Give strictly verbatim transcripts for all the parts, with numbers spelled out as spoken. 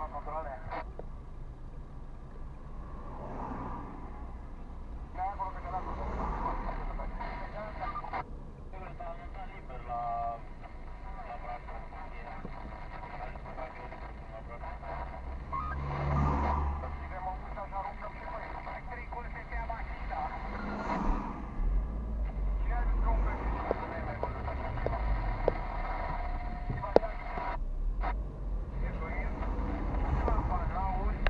controle. Da, acolo pe canalul. Sigur, s-a anunțat liber la la Brașov. La Brașov. Ținem o ușă și aruncăm și noi. Electricul se se amașina. Cine are drum pe fișcă să ne mai văzut așa ceva? Egoist? Apa, n-auzi?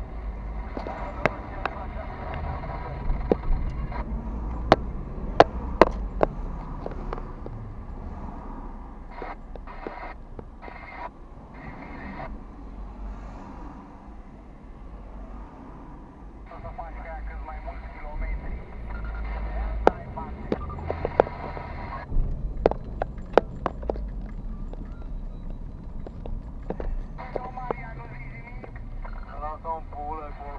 Să faci ca aia cât mai mulți kilometri. Asta ai parte. Nu, Maria, nu zici nimic? Ăla-s-o în pulă cu